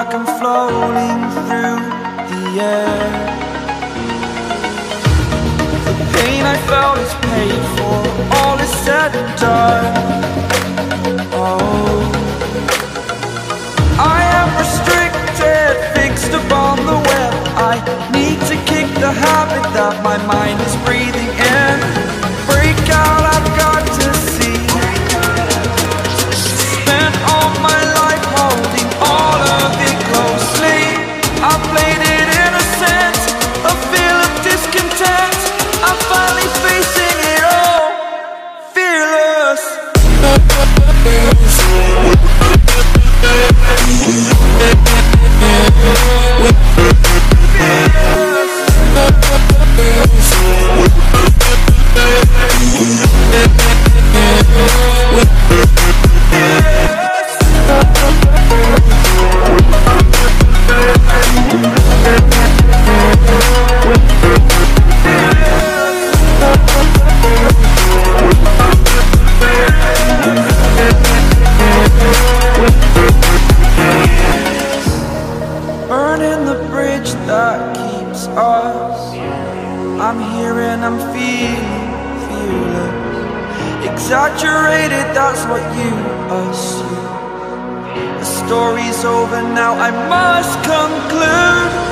like I'm floating through the air. The pain I felt is paid for, all is said and done. Oh, I am restricted, fixed upon the web. I need to kick the habit that my mind is breathing in. Break out, I've got to see. Spent all my life holding all of it closely. I played it innocent, a feel of discontent. I'm finally facing it all, fearless. Burning the bridge that keeps us. I'm here and I'm feeling fearless. Exaggerated, that's what you assume. The story's over now, I must conclude.